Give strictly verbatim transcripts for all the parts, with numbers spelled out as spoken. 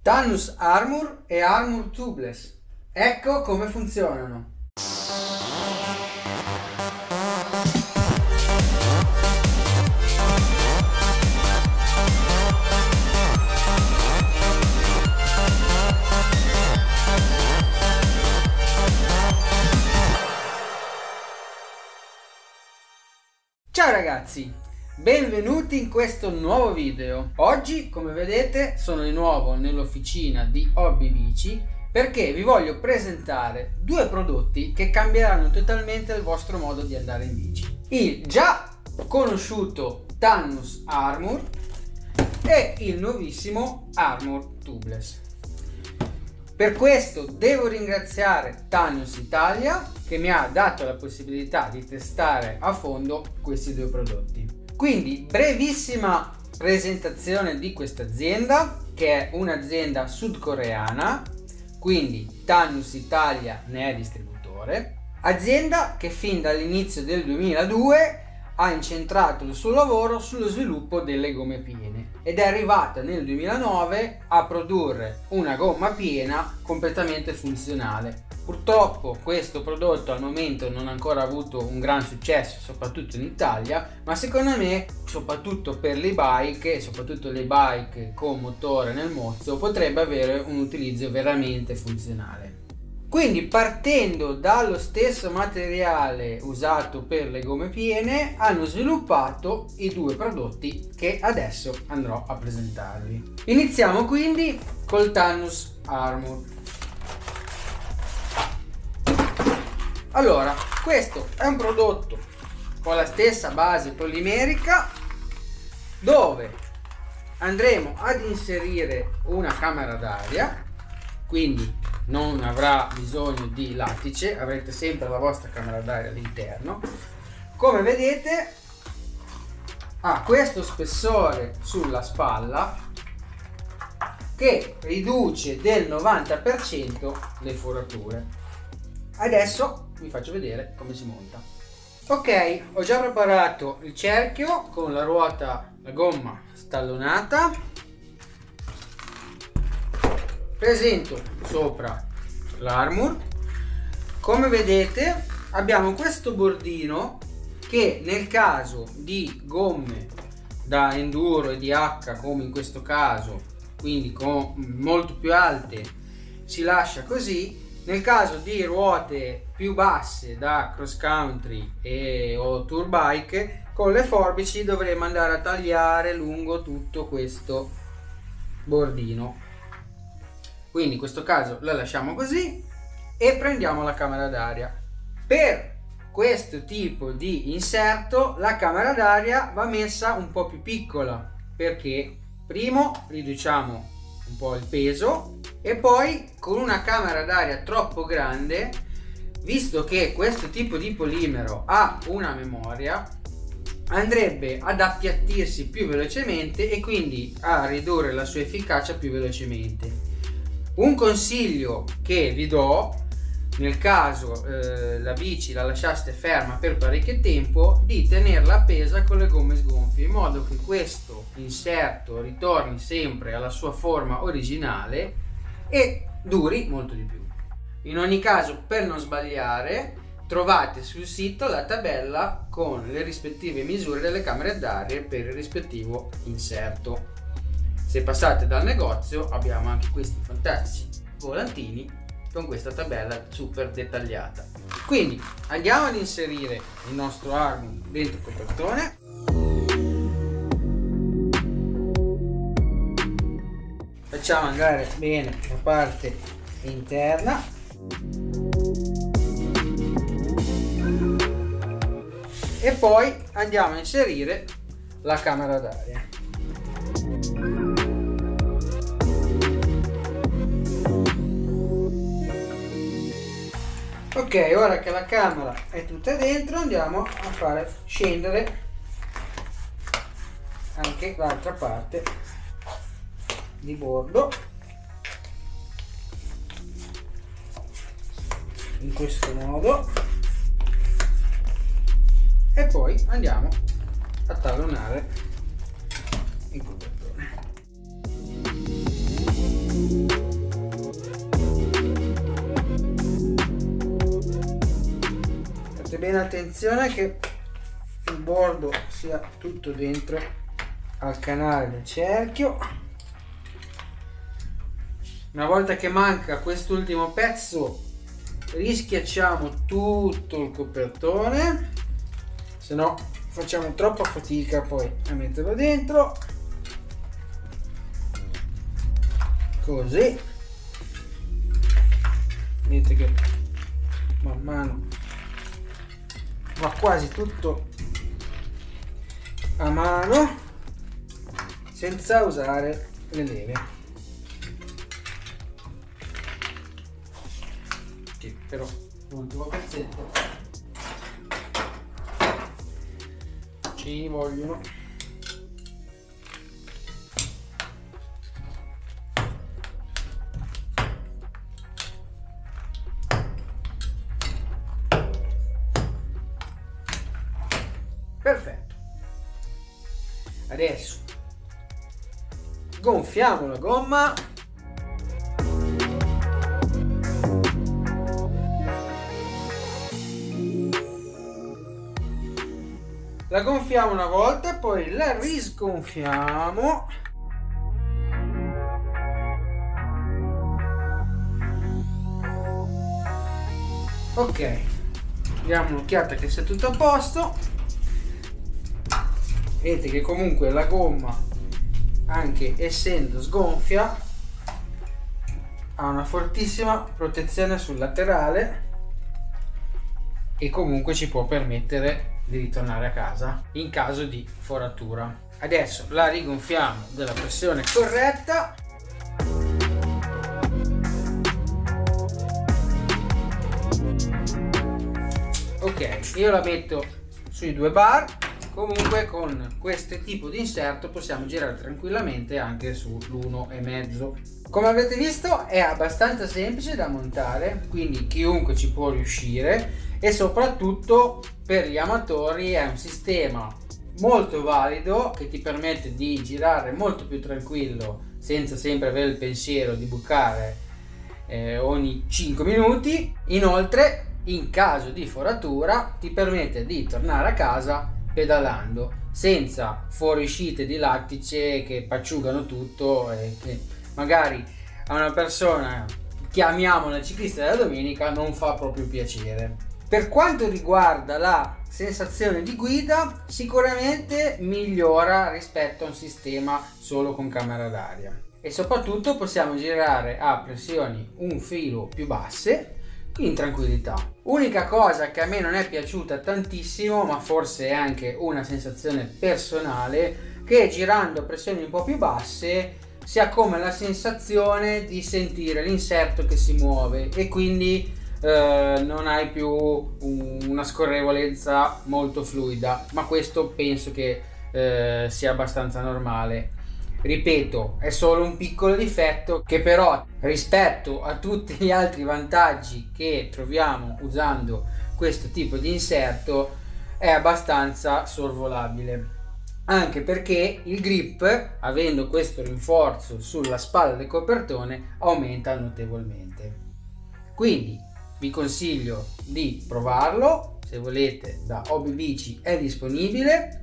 Tannus Armour e Armour Tubeless. Ecco come funzionano. Ciao ragazzi, benvenuti in questo nuovo video. Oggi, come vedete, sono di nuovo nell'officina di Hobby Bici perché vi voglio presentare due prodotti che cambieranno totalmente il vostro modo di andare in bici. Il già conosciuto Tannus Armour e il nuovissimo Armour Tubeless. Per questo devo ringraziare Tannus Italia che mi ha dato la possibilità di testare a fondo questi due prodotti. Quindi brevissima presentazione di questa azienda, che è un'azienda sudcoreana, quindi Tannus Italia ne è distributore, azienda che fin dall'inizio del duemiladue ha incentrato il suo lavoro sullo sviluppo delle gomme piene ed è arrivata nel duemilanove a produrre una gomma piena completamente funzionale. Purtroppo questo prodotto al momento non ha ancora avuto un gran successo, soprattutto in Italia, ma secondo me, soprattutto per le bike e soprattutto le bike con motore nel mozzo, potrebbe avere un utilizzo veramente funzionale. Quindi, partendo dallo stesso materiale usato per le gomme piene, hanno sviluppato i due prodotti che adesso andrò a presentarvi. Iniziamo quindi col Tannus Armour. Allora, questo è un prodotto con la stessa base polimerica dove andremo ad inserire una camera d'aria, quindi non avrà bisogno di lattice, avrete sempre la vostra camera d'aria all'interno. Come vedete ha questo spessore sulla spalla che riduce del novanta per cento le forature. Adesso vi faccio vedere come si monta. Ok, ho già preparato il cerchio con la ruota, la gomma stallonata. Presento sopra l'Armour. Come vedete abbiamo questo bordino che nel caso di gomme da enduro e di H, come in questo caso, quindi con molto più alte, si lascia così. Nel caso di ruote più basse da cross country e o tour bike, con le forbici dovremo andare a tagliare lungo tutto questo bordino. Quindi in questo caso la lasciamo così e prendiamo la camera d'aria. Per questo tipo di inserto la camera d'aria va messa un po' più piccola perché primo riduciamo un po' il peso e poi con una camera d'aria troppo grande, visto che questo tipo di polimero ha una memoria, andrebbe ad appiattirsi più velocemente e quindi a ridurre la sua efficacia più velocemente. Un consiglio che vi do nel caso eh, la bici la lasciaste ferma per parecchio tempo, di tenerla appesa con le gomme sgonfie in modo che questo inserto ritorni sempre alla sua forma originale e duri molto di più. In ogni caso, per non sbagliare, trovate sul sito la tabella con le rispettive misure delle camere d'aria per il rispettivo inserto. Se passate dal negozio abbiamo anche questi fantastici volantini con questa tabella super dettagliata. Quindi andiamo ad inserire il nostro Armour dentro il copertone. Facciamo andare bene la parte interna e poi andiamo a inserire la camera d'aria. Ok, ora che la camera è tutta dentro andiamo a fare scendere anche l'altra parte di bordo in questo modo e poi andiamo a tallonare il copertone. bene attenzione che il bordo sia tutto dentro al canale del cerchio. Una volta che manca quest'ultimo pezzo rischiacciamo tutto il copertone, se no facciamo troppa fatica poi a metterlo dentro. Così vedete che man mano va quasi tutto a mano senza usare le leve, che però l'ultimo pezzetto ci vogliono. Perfetto. Adesso gonfiamo la gomma. La gonfiamo una volta, poi la risgonfiamo. Ok, diamo un'occhiata che sia tutto a posto. Vedete che comunque la gomma, anche essendo sgonfia, ha una fortissima protezione sul laterale e comunque ci può permettere di ritornare a casa in caso di foratura. Adesso la rigonfiamo della pressione corretta. Ok, io la metto sui due bar. Comunque con questo tipo di inserto possiamo girare tranquillamente anche sull'uno e mezzo. Come avete visto è abbastanza semplice da montare, quindi chiunque ci può riuscire, e soprattutto per gli amatori è un sistema molto valido che ti permette di girare molto più tranquillo senza sempre avere il pensiero di bucare eh, ogni cinque minuti. Inoltre, in caso di foratura, ti permette di tornare a casa pedalando senza fuoriuscite di lattice che pacciugano tutto e che magari a una persona, chiamiamola ciclista della domenica, non fa proprio piacere. Per quanto riguarda la sensazione di guida, sicuramente migliora rispetto a un sistema solo con camera d'aria, e soprattutto possiamo girare a pressioni un filo più basse in tranquillità. Unica cosa che a me non è piaciuta tantissimo, ma forse è anche una sensazione personale, che girando a pressioni un po' più basse si ha come la sensazione di sentire l'inserto che si muove e quindi eh, non hai più una scorrevolezza molto fluida, ma questo penso che eh, sia abbastanza normale. Ripeto, è solo un piccolo difetto che però rispetto a tutti gli altri vantaggi che troviamo usando questo tipo di inserto è abbastanza sorvolabile, anche perché il grip, avendo questo rinforzo sulla spalla del copertone, aumenta notevolmente. Quindi vi consiglio di provarlo, se volete da Hobby Bici è disponibile,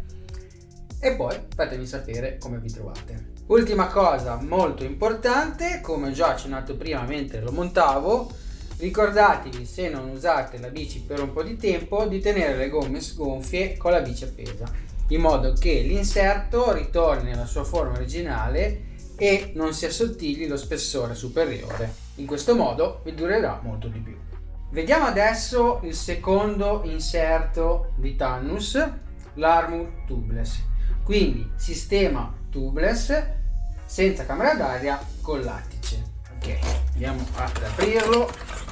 e poi fatemi sapere come vi trovate. Ultima cosa molto importante, come già accennato prima mentre lo montavo, ricordatevi, se non usate la bici per un po' di tempo, di tenere le gomme sgonfie con la bici appesa, in modo che l'inserto ritorni nella sua forma originale e non si assottigli lo spessore superiore. In questo modo vi durerà molto di più. Vediamo adesso il secondo inserto di Tannus, l'Armor Tubeless. Quindi sistema tubeless senza camera d'aria con lattice. Ok, andiamo ad aprirlo.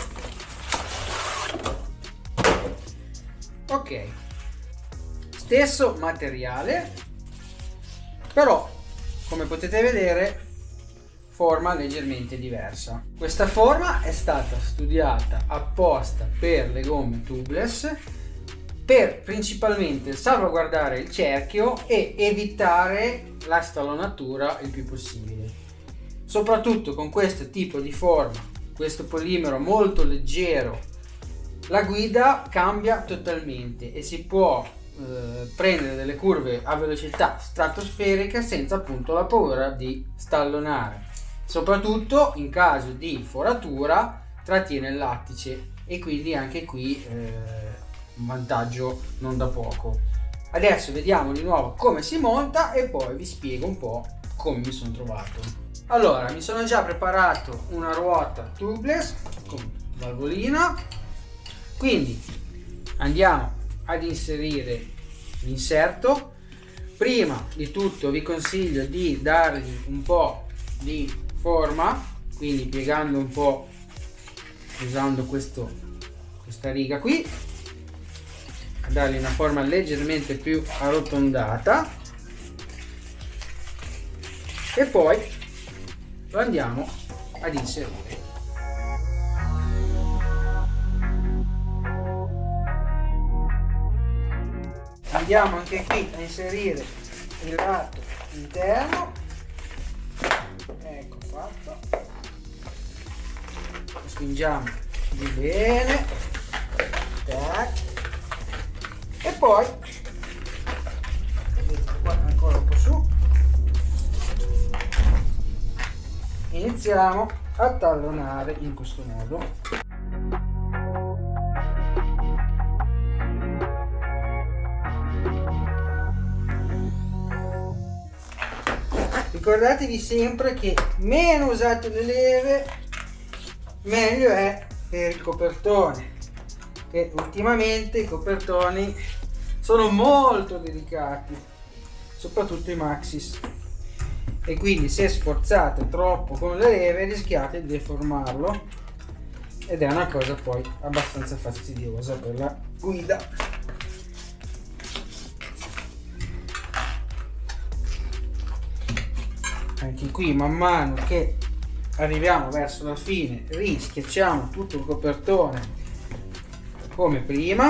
Ok, stesso materiale, però come potete vedere forma leggermente diversa. Questa forma è stata studiata apposta per le gomme tubeless, per principalmente salvaguardare il cerchio e evitare la stallonatura il più possibile. Soprattutto con questo tipo di forma, questo polimero molto leggero la guida cambia totalmente e si può eh, prendere delle curve a velocità stratosferica senza appunto la paura di stallonare. Soprattutto in caso di foratura trattiene il lattice e quindi anche qui eh, un vantaggio non da poco. Adesso vediamo di nuovo come si monta e poi vi spiego un po' come mi sono trovato. Allora, mi sono già preparato una ruota tubeless con valvolina, quindi andiamo ad inserire l'inserto. Prima di tutto vi consiglio di dargli un po' di forma, quindi piegando un po', usando questo, questa riga qui, a dargli una forma leggermente più arrotondata e poi lo andiamo ad inserire. Andiamo anche qui a inserire il lato interno, ecco fatto, lo spingiamo di bene, tac. E poi vedete qua ancora un po' su, iniziamo a tallonare in questo modo. Ricordatevi sempre che meno usate le leve meglio è per il copertone, che ultimamente i copertoni sono molto delicati, soprattutto i Maxxis, e quindi se sforzate troppo con le leve rischiate di deformarlo ed è una cosa poi abbastanza fastidiosa per la guida. Anche qui man mano che arriviamo verso la fine rischiacciamo tutto il copertone come prima,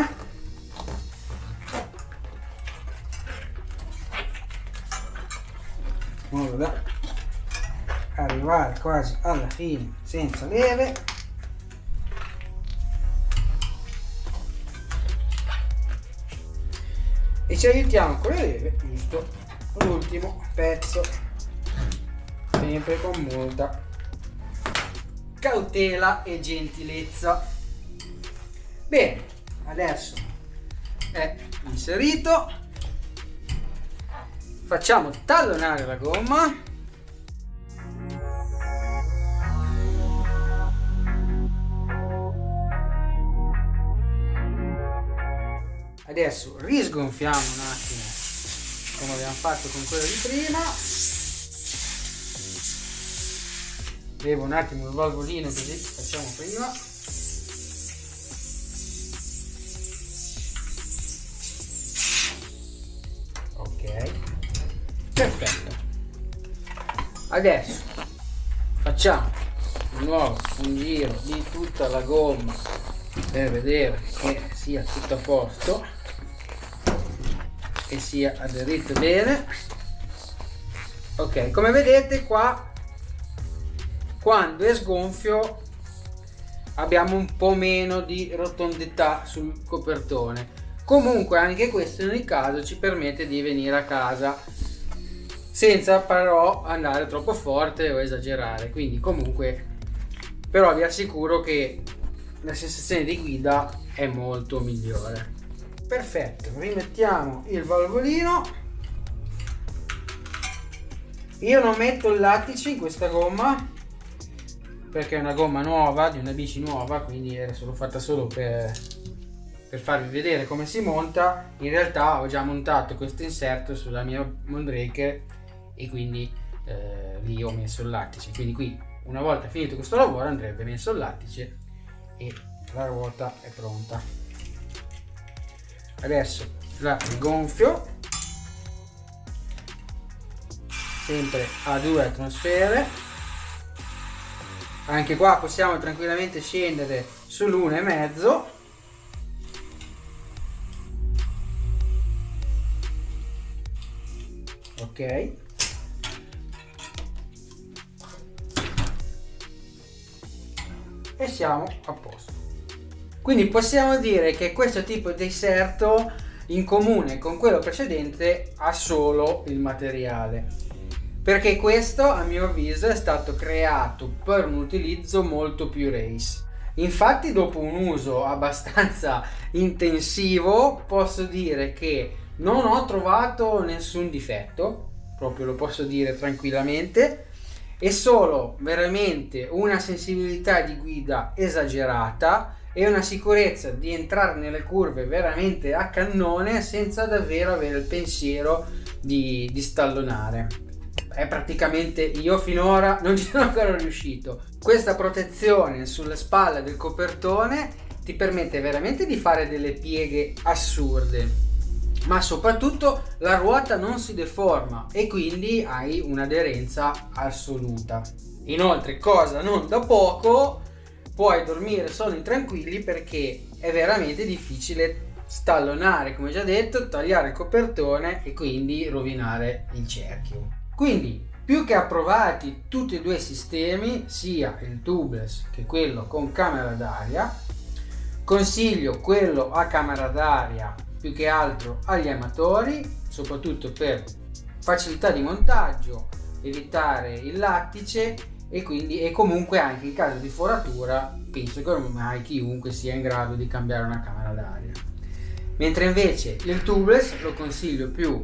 in modo da arrivare quasi alla fine senza leve. E ci aiutiamo con le leve giusto l'ultimo pezzo, sempre con molta cautela e gentilezza. Bene, adesso è inserito, facciamo tallonare la gomma. Adesso risgonfiamo un attimo come abbiamo fatto con quello di prima. Levo un attimo il valvolino così facciamo prima. Ok, perfetto. Adesso facciamo di nuovo un giro di tutta la gomma per vedere che sia tutto a posto e sia aderito bene. Ok, come vedete qua quando è sgonfio abbiamo un po' meno di rotondità sul copertone. Comunque anche questo in ogni caso ci permette di venire a casa senza però andare troppo forte o esagerare, quindi comunque però vi assicuro che la sensazione di guida è molto migliore. Perfetto, rimettiamo il valvolino. Io non metto il lattice in questa gomma perché è una gomma nuova, di una bici nuova, quindi è solo fatta solo per, per farvi vedere come si monta. In realtà ho già montato questo inserto sulla mia Mondraker e quindi eh, lì ho messo il lattice, quindi qui una volta finito questo lavoro andrebbe messo il lattice e la ruota è pronta. Adesso la rigonfio sempre a due atmosfere. Anche qua possiamo tranquillamente scendere sull'uno e mezzo. Ok, e siamo a posto. Quindi possiamo dire che questo tipo di inserto, in comune con quello precedente, ha solo il materiale, perché questo a mio avviso è stato creato per un utilizzo molto più race. Infatti dopo un uso abbastanza intensivo posso dire che non ho trovato nessun difetto, proprio lo posso dire tranquillamente, è solo veramente una sensibilità di guida esagerata e una sicurezza di entrare nelle curve veramente a cannone senza davvero avere il pensiero di, di stallonare. È praticamente, io finora non ci sono ancora riuscito. Questa protezione sulle spalle del copertone ti permette veramente di fare delle pieghe assurde, ma soprattutto la ruota non si deforma e quindi hai un'aderenza assoluta. Inoltre, cosa non da poco, puoi dormire sonni tranquilli perché è veramente difficile stallonare, come già detto, tagliare il copertone e quindi rovinare il cerchio. Quindi, più che approvati tutti e due i sistemi, sia il tubeless che quello con camera d'aria, consiglio quello a camera d'aria più che altro agli amatori, soprattutto per facilità di montaggio, evitare il lattice e quindi e comunque anche in caso di foratura penso che ormai chiunque sia in grado di cambiare una camera d'aria. Mentre invece il tubeless lo consiglio più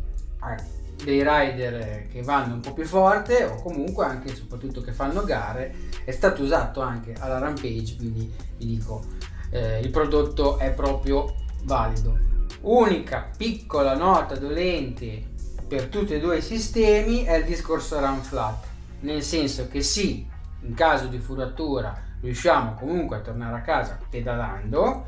a dei rider che vanno un po' più forte o comunque anche e soprattutto che fanno gare. È stato usato anche alla Rampage, quindi vi dico eh, il prodotto è proprio valido. Unica piccola nota dolente per tutti e due i sistemi è il discorso run flat, nel senso che sì, in caso di foratura riusciamo comunque a tornare a casa pedalando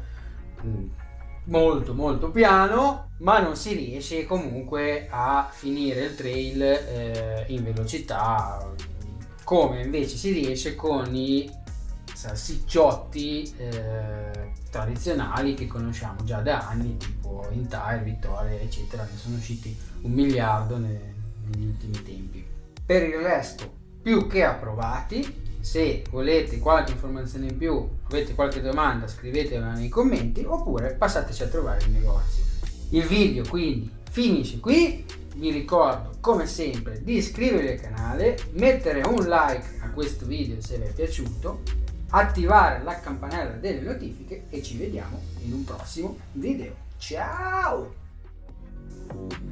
molto molto piano, ma non si riesce comunque a finire il trail eh, in velocità come invece si riesce con i salsicciotti eh, tradizionali che conosciamo già da anni, tipo Intire, Vittoria eccetera, ne sono usciti un miliardo ne, negli ultimi tempi. Per il resto più che approvati. Se volete qualche informazione in più, avete qualche domanda, scrivetela nei commenti oppure passateci a trovare il negozio. Il video quindi finisce qui. Vi ricordo come sempre di iscrivervi al canale, mettere un like a questo video se vi è piaciuto, attivare la campanella delle notifiche e ci vediamo in un prossimo video. Ciao!